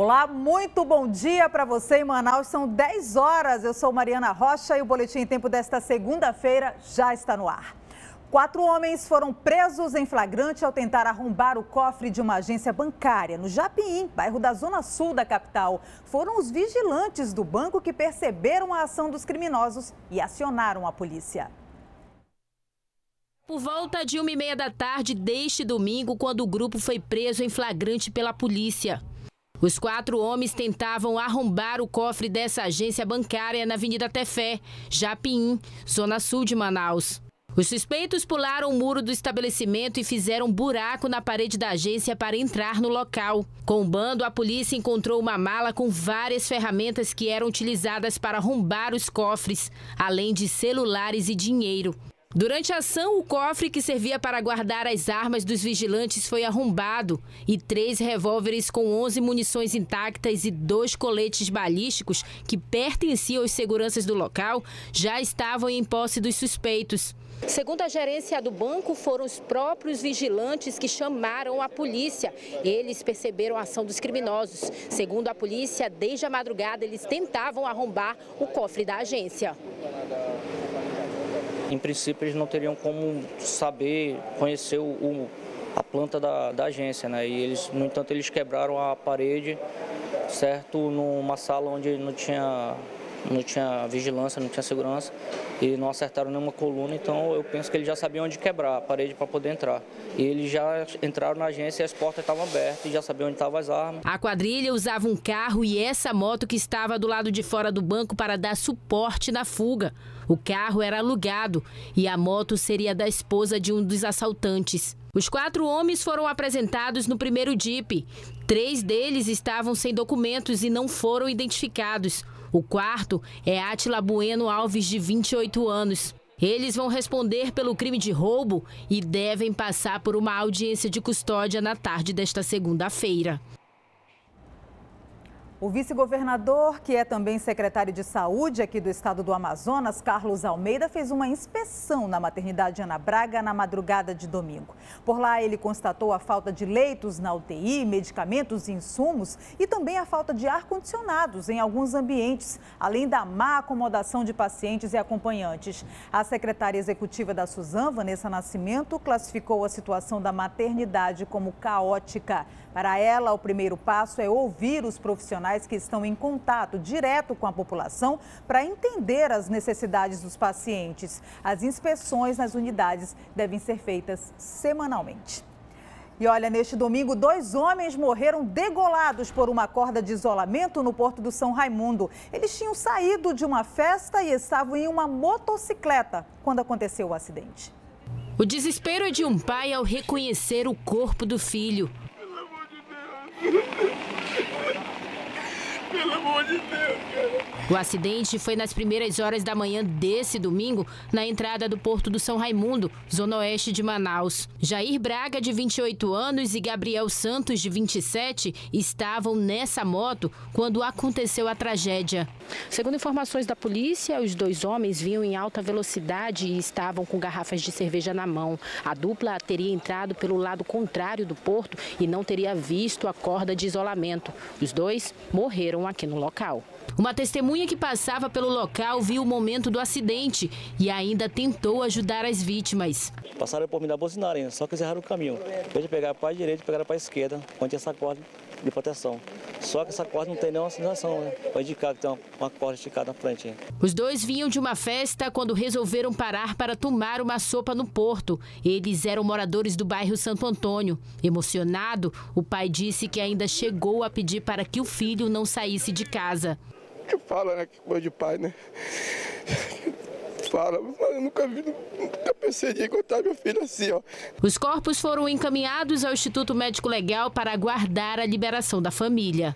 Olá, muito bom dia para você em Manaus. São 10 horas. Eu sou Mariana Rocha e o Boletim em Tempo desta segunda-feira já está no ar. 4 homens foram presos em flagrante ao tentar arrombar o cofre de uma agência bancária no Japim, bairro da Zona Sul da capital. Foram os vigilantes do banco que perceberam a ação dos criminosos e acionaram a polícia. Por volta de 1h30 da tarde deste domingo, quando o grupo foi preso em flagrante pela polícia. Os 4 homens tentavam arrombar o cofre dessa agência bancária na Avenida Tefé, Japim, Zona Sul de Manaus. Os suspeitos pularam o muro do estabelecimento e fizeram um buraco na parede da agência para entrar no local. Com o bando, a polícia encontrou uma mala com várias ferramentas que eram utilizadas para arrombar os cofres, além de celulares e dinheiro. Durante a ação, o cofre que servia para guardar as armas dos vigilantes foi arrombado e 3 revólveres com 11 munições intactas e 2 coletes balísticos que pertenciam aos seguranças do local já estavam em posse dos suspeitos. Segundo a gerência do banco, foram os próprios vigilantes que chamaram a polícia. Eles perceberam a ação dos criminosos. Segundo a polícia, desde a madrugada eles tentavam arrombar o cofre da agência. Em princípio, eles não teriam como saber, conhecer a planta da agência, né? E eles, no entanto, eles quebraram a parede, certo, numa sala onde não tinha vigilância, não tinha segurança e não acertaram nenhuma coluna, então eu penso que eles já sabiam onde quebrar a parede para poder entrar. E eles já entraram na agência e as portas estavam abertas e já sabiam onde estavam as armas. A quadrilha usava um carro e essa moto que estava do lado de fora do banco para dar suporte na fuga. O carro era alugado e a moto seria da esposa de um dos assaltantes. Os 4 homens foram apresentados no primeiro DIP. 3 deles estavam sem documentos e não foram identificados. O 4º é Átila Bueno Alves, de 28 anos. Eles vão responder pelo crime de roubo e devem passar por uma audiência de custódia na tarde desta segunda-feira. O vice-governador, que é também secretário de Saúde aqui do estado do Amazonas, Carlos Almeida, fez uma inspeção na maternidade Ana Braga na madrugada de domingo. Por lá, ele constatou a falta de leitos na UTI, medicamentos e insumos e também a falta de ar-condicionados em alguns ambientes, além da má acomodação de pacientes e acompanhantes. A secretária executiva da Suzam, Vanessa Nascimento, classificou a situação da maternidade como caótica. Para ela, o primeiro passo é ouvir os profissionais que estão em contato direto com a população para entender as necessidades dos pacientes. As inspeções nas unidades devem ser feitas semanalmente. E olha, neste domingo, 2 homens morreram degolados por uma corda de isolamento no Porto do São Raimundo. Eles tinham saído de uma festa e estavam em uma motocicleta quando aconteceu o acidente. O desespero é de um pai ao reconhecer o corpo do filho. Pelo amor de Deus, cara. O acidente foi nas primeiras horas da manhã desse domingo, na entrada do Porto do São Raimundo, zona oeste de Manaus. Jair Braga, de 28 anos, e Gabriel Santos, de 27, estavam nessa moto quando aconteceu a tragédia. Segundo informações da polícia, os 2 homens vinham em alta velocidade e estavam com garrafas de cerveja na mão. A dupla teria entrado pelo lado contrário do porto e não teria visto a corda de isolamento. Os 2 morreram aqui no local. Uma testemunha que passava pelo local viu o momento do acidente e ainda tentou ajudar as vítimas. Passaram por mim da buzinarem, só que eles erraram o caminho. Em vez de pegar para a direita, pegaram para a esquerda, onde tinha essa corda de proteção. Só que essa corda não tem nenhuma sinalização, né? Para indicar que tem uma corda esticada na frente. Os 2 vinham de uma festa quando resolveram parar para tomar uma sopa no porto. Eles eram moradores do bairro Santo Antônio. Emocionado, o pai disse que ainda chegou a pedir para que o filho não saísse de casa. Que fala, né? Que coisa de pai, né? Fala, mas eu nunca pensei em encontrar meu filho assim, ó. Os corpos foram encaminhados ao Instituto Médico Legal para aguardar a liberação da família.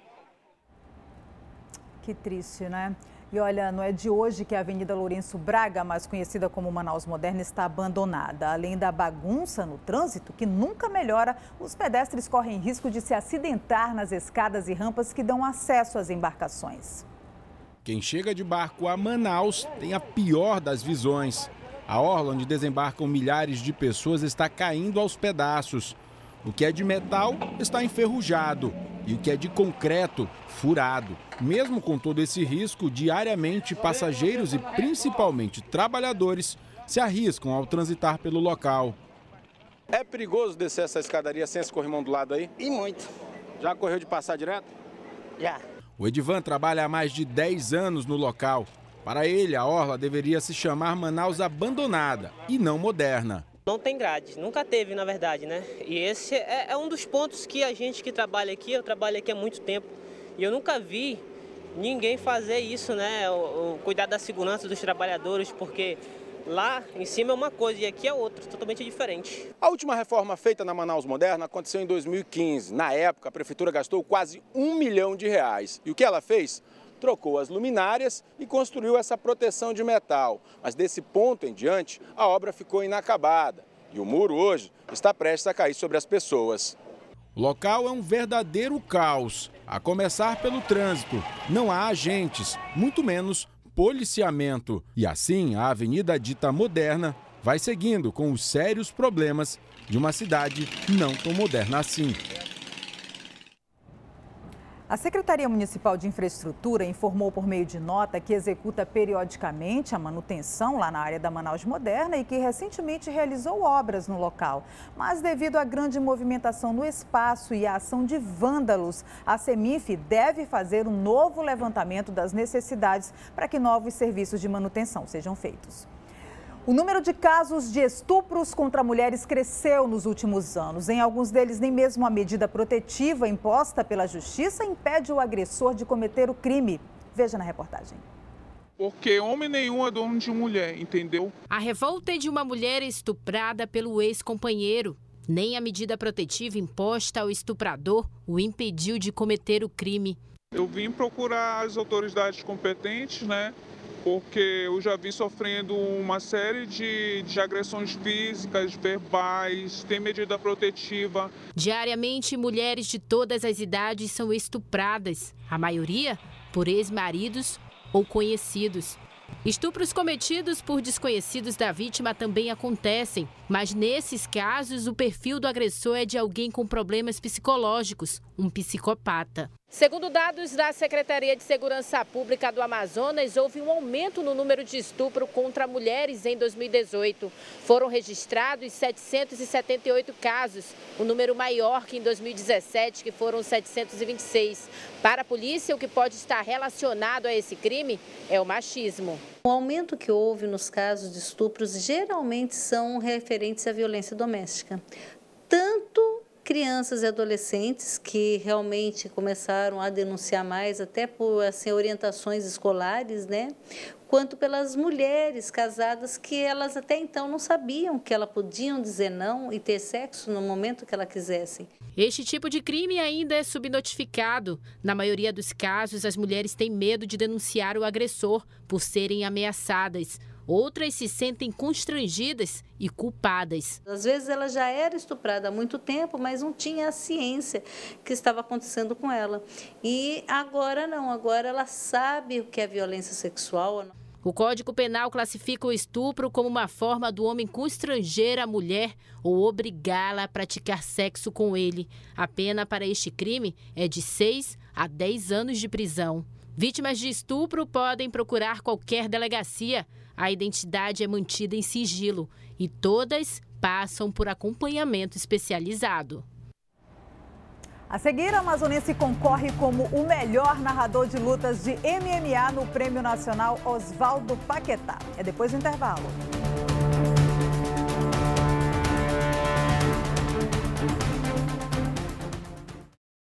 Que triste, né? E olha, não é de hoje que a Avenida Lourenço Braga, mais conhecida como Manaus Moderna, está abandonada. Além da bagunça no trânsito, que nunca melhora, os pedestres correm risco de se acidentar nas escadas e rampas que dão acesso às embarcações. Quem chega de barco a Manaus tem a pior das visões. A orla onde desembarcam milhares de pessoas está caindo aos pedaços. O que é de metal está enferrujado. e o que é de concreto, furado. Mesmo com todo esse risco, diariamente passageiros e principalmente trabalhadores se arriscam ao transitar pelo local. É perigoso descer essa escadaria sem esse corrimão do lado aí? E muito. Já correu de passar direto? Já. O Edivan trabalha há mais de 10 anos no local. Para ele, a orla deveria se chamar Manaus Abandonada e não Moderna. Não tem grade, nunca teve, na verdade, né? E esse é um dos pontos que a gente que trabalha aqui, eu trabalho aqui há muito tempo, e eu nunca vi ninguém fazer isso, né? O cuidar da segurança dos trabalhadores, porque lá em cima é uma coisa e aqui é outra, totalmente diferente. A última reforma feita na Manaus Moderna aconteceu em 2015. Na época, a prefeitura gastou quase R$1 milhão. E o que ela fez? Trocou as luminárias e construiu essa proteção de metal. Mas desse ponto em diante, a obra ficou inacabada. E o muro hoje está prestes a cair sobre as pessoas. O local é um verdadeiro caos, a começar pelo trânsito. Não há agentes, muito menos policiamento. E assim, a avenida dita Moderna vai seguindo com os sérios problemas de uma cidade não tão moderna assim. A Secretaria Municipal de Infraestrutura informou por meio de nota que executa periodicamente a manutenção lá na área da Manaus Moderna e que recentemente realizou obras no local. Mas devido à grande movimentação no espaço e à ação de vândalos, a Semif deve fazer um novo levantamento das necessidades para que novos serviços de manutenção sejam feitos. O número de casos de estupros contra mulheres cresceu nos últimos anos. Em alguns deles, nem mesmo a medida protetiva imposta pela Justiça impede o agressor de cometer o crime. Veja na reportagem. Porque homem nenhum é dono de mulher, entendeu? A revolta é de uma mulher estuprada pelo ex-companheiro. Nem a medida protetiva imposta ao estuprador o impediu de cometer o crime. Eu vim procurar as autoridades competentes, né? Porque eu já vi sofrendo uma série de agressões físicas, verbais, tem medida protetiva. Diariamente, mulheres de todas as idades são estupradas, a maioria por ex-maridos ou conhecidos. Estupros cometidos por desconhecidos da vítima também acontecem, mas nesses casos o perfil do agressor é de alguém com problemas psicológicos, um psicopata. Segundo dados da Secretaria de Segurança Pública do Amazonas, houve um aumento no número de estupro contra mulheres em 2018. Foram registrados 778 casos, um número maior que em 2017, que foram 726. Para a polícia, o que pode estar relacionado a esse crime é o machismo. O aumento que houve nos casos de estupros geralmente são referentes à violência doméstica. Tanto crianças e adolescentes que realmente começaram a denunciar mais, até por orientações escolares, né? Quanto pelas mulheres casadas que elas até então não sabiam que elas podiam dizer não e ter sexo no momento que elas quisessem. Este tipo de crime ainda é subnotificado. Na maioria dos casos, as mulheres têm medo de denunciar o agressor por serem ameaçadas. Outras se sentem constrangidas e culpadas. Às vezes ela já era estuprada há muito tempo, mas não tinha a ciência que estava acontecendo com ela. E agora não, agora ela sabe o que é violência sexual. O Código Penal classifica o estupro como uma forma do homem constranger a mulher ou obrigá-la a praticar sexo com ele. A pena para este crime é de 6 a 10 anos de prisão. Vítimas de estupro podem procurar qualquer delegacia. A identidade é mantida em sigilo e todas passam por acompanhamento especializado. A seguir, a amazonense concorre como o melhor narrador de lutas de MMA no Prêmio Nacional Oswaldo Paquetá. É depois do intervalo.